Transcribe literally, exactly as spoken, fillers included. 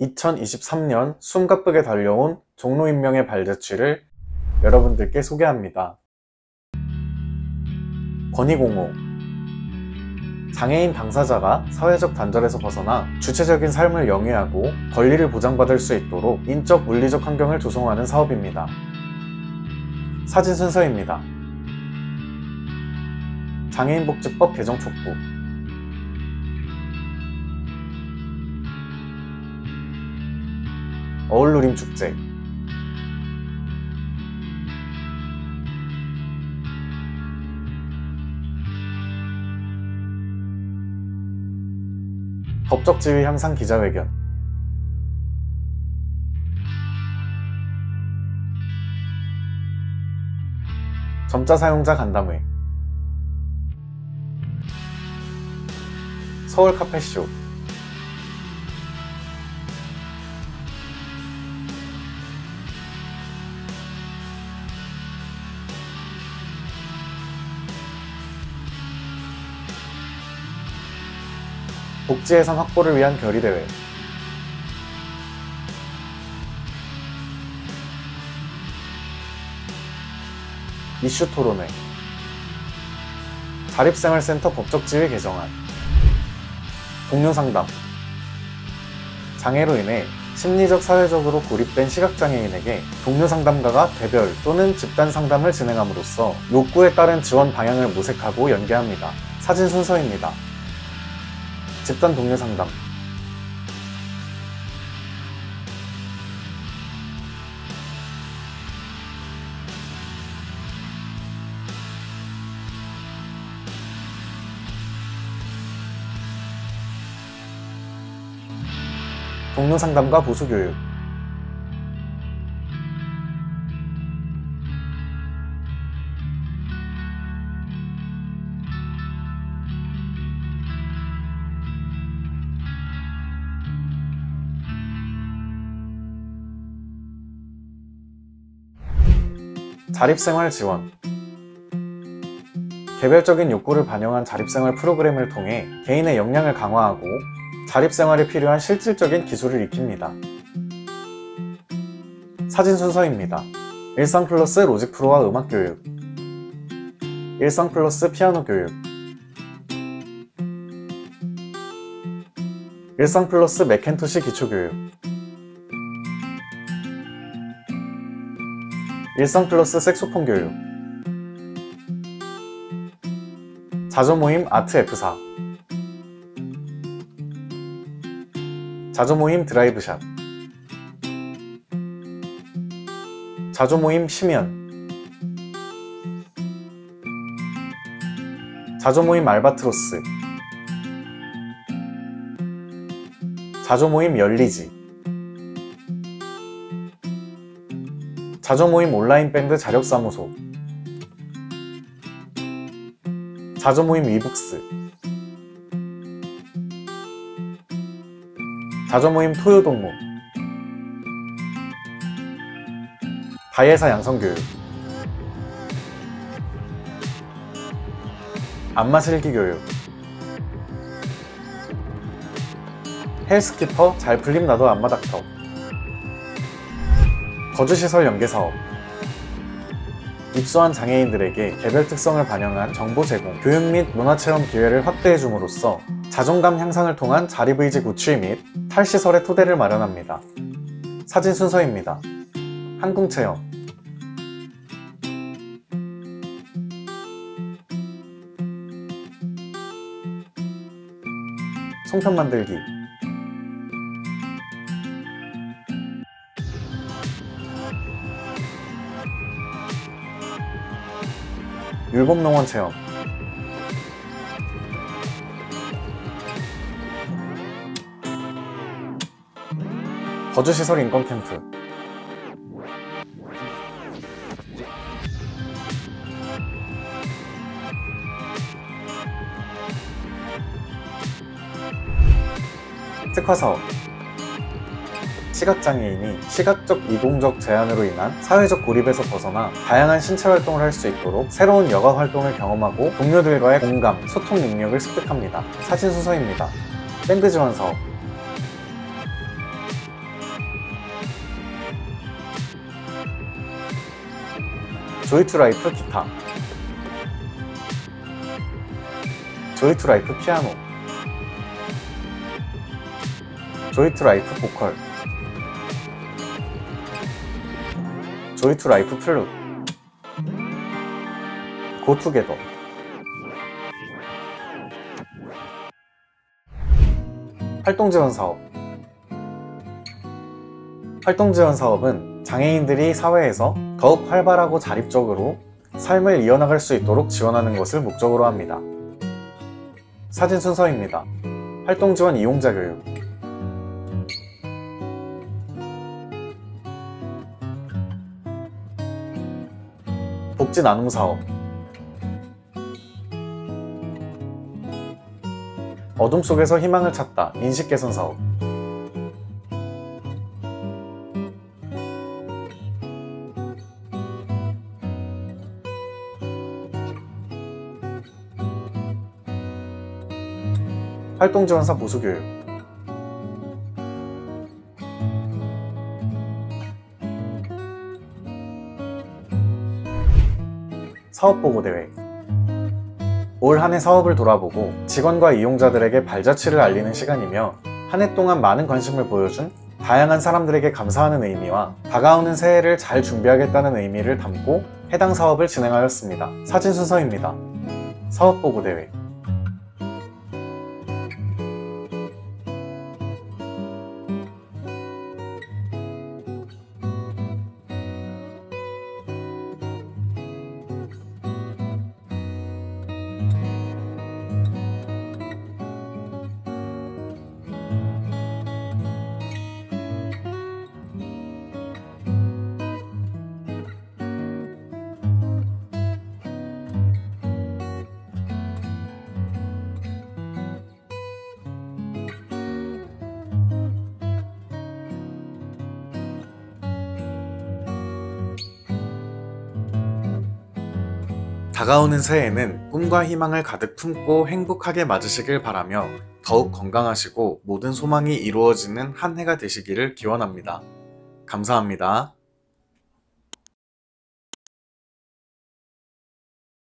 이천이십삼 년 숨가쁘게 달려온 종로인명의 발자취를 여러분들께 소개합니다. 권위공호. 장애인 당사자가 사회적 단절에서 벗어나 주체적인 삶을 영위하고 권리를 보장받을 수 있도록 인적, 물리적 환경을 조성하는 사업입니다. 사진 순서입니다. 장애인복지법 개정 촉구, 어울누림 축제, 법적 지위 향상 기자회견, 점자 사용자 간담회, 서울 카페쇼, 복지 예산 확보를 위한 결의대회, 이슈 토론회, 자립생활센터 법적 지위 개정안, 동료 상담. 장애로 인해 심리적, 사회적으로 고립된 시각장애인에게 동료 상담가가 대별 또는 집단 상담을 진행함으로써 욕구에 따른 지원 방향을 모색하고 연계합니다. 사진 순서입니다. 집단 동료 상담, 동료 상담과 보수교육, 자립생활 지원. 개별적인 욕구를 반영한 자립생활 프로그램을 통해 개인의 역량을 강화하고 자립생활에 필요한 실질적인 기술을 익힙니다. 사진 순서입니다. 일상 플러스 로직 프로와 음악 교육, 일상 플러스 피아노 교육, 일상 플러스 맥켄토시 기초 교육, 일상 플러스 색소폰 교육, 자조모임 아트 에프사, 자조모임 드라이브샷, 자조모임 심연, 자조모임 알바트로스, 자조모임 열리지, 자조모임 온라인 밴드 자력사무소, 자조모임 위북스, 자조모임 토요동무, 다예사 양성교육, 안마실기 교육, 헬스키퍼 잘풀림 나도 안마닥터, 거주시설 연계사업. 입소한 장애인들에게 개별 특성을 반영한 정보 제공, 교육 및 문화체험 기회를 확대해 줌으로써 자존감 향상을 통한 자립의지 구출 및 탈시설의 토대를 마련합니다. 사진 순서입니다. 항공체험, 송편 만들기, 율법농원 체험, 거주시설 인권 캠프, 특화사업. 시각장애인이 시각적 이동적 제한으로 인한 사회적 고립에서 벗어나 다양한 신체활동을 할 수 있도록 새로운 여가활동을 경험하고 동료들과의 공감, 소통 능력을 습득합니다. 사진 순서입니다. 밴드 지원 사업, 조이 투 라이프 기타, 조이 투 라이프 피아노, 조이 투 라이프 보컬, 조이 투 라이프 플룻, 고투게더. 활동지원 사업. 활동지원 사업은 장애인들이 사회에서 더욱 활발하고 자립적으로 삶을 이어나갈 수 있도록 지원하는 것을 목적으로 합니다. 사진 순서입니다. 활동지원 이용자 교육, 복지 나눔 사업, 어둠 속에서 희망을 찾다 인식 개선 사업, 활동지원사 보수교육, 사업보고대회. 올 한 해 사업을 돌아보고 직원과 이용자들에게 발자취를 알리는 시간이며 한 해 동안 많은 관심을 보여준 다양한 사람들에게 감사하는 의미와 다가오는 새해를 잘 준비하겠다는 의미를 담고 해당 사업을 진행하였습니다. 사진 순서입니다. 사업보고대회, 다가오는 새해에는 꿈과 희망을 가득 품고 행복하게 맞으시길 바라며 더욱 건강하시고 모든 소망이 이루어지는 한 해가 되시기를 기원합니다. 감사합니다.